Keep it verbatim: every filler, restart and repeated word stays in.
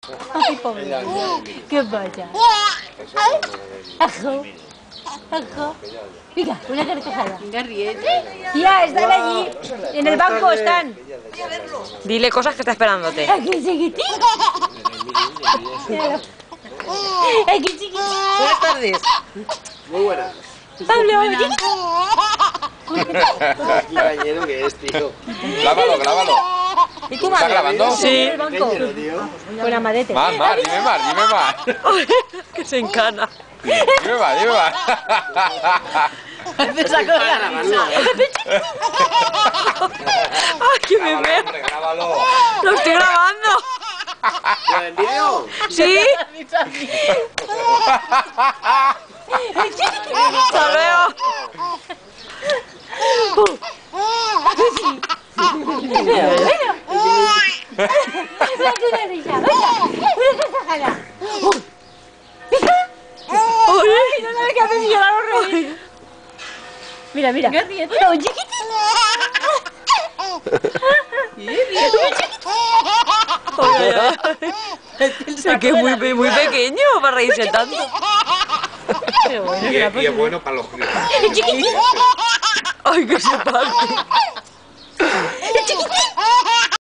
Ay, pobre. ¿Qué pasa? Ajo. Ajo. Mira, una carcajada. Venga, ríete. Tía, están allí. En el banco están. Dile cosas que está esperándote. Aquí chiquitín. Aquí chiquitín. Buenas tardes. Muy buenas. Pablo, Qué bañero que es, tío. Grábalo, grábalo. ¿Y tu ¿Está madre? grabando? Sí. el banco. Pequeño, tío. Con amadete. Más, más, dime más, dime más. Que se encana. Dime más, dime más. Me saco la risa. Ay, que me Grábalo, veo. hombre, grábalo. Lo estoy grabando. ¿Lo en vídeo? ¿Sí? Hasta luego. Una risa. Una carcajada. Uy. No sabes qué haces y llorar los reyes. Mira, mira. Venga, ríete. No, chiquitín. Es que es muy, muy pequeño para reírse tanto. Y es, y es bueno para los críos. Chiquitín. Ay, que se parte.